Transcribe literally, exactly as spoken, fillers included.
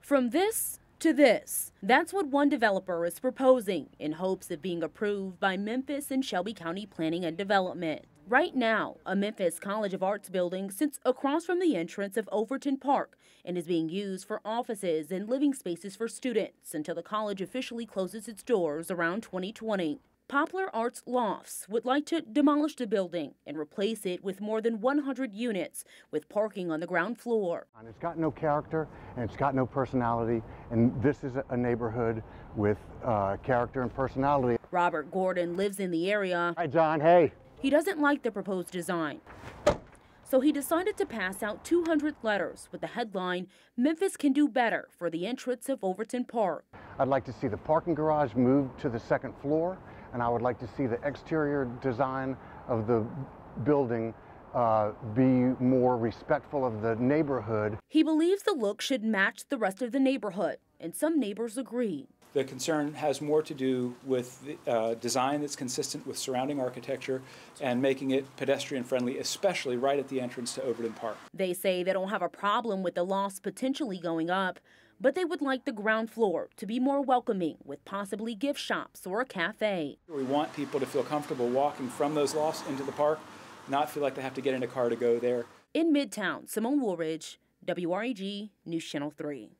From this to this. That's what one developer is proposing in hopes of being approved by Memphis and Shelby County Planning and Development. Right now, a Memphis College of Arts building sits across from the entrance of Overton Park and is being used for offices and living spaces for students until the college officially closes its doors around twenty twenty. Poplar Arts Lofts would like to demolish the building and replace it with more than one hundred units with parking on the ground floor. It's got no character and it's got no personality, and this is a neighborhood with uh, character and personality. Robert Gordon lives in the area. Hi, John. Hey. He doesn't like the proposed design, so he decided to pass out two hundred letters with the headline, "Memphis can do better" for the entrance of Overton Park. I'd like to see the parking garage moved to the second floor, and I would like to see the exterior design of the building uh, be more respectful of the neighborhood. He believes the look should match the rest of the neighborhood, and some neighbors agree. The concern has more to do with the, uh, design that's consistent with surrounding architecture and making it pedestrian friendly, especially right at the entrance to Overton Park. They say they don't have a problem with the lofts potentially going up, but they would like the ground floor to be more welcoming with possibly gift shops or a cafe. We want people to feel comfortable walking from those lofts into the park, not feel like they have to get in a car to go there. In Midtown, Simone Woolridge, W R A G News Channel three.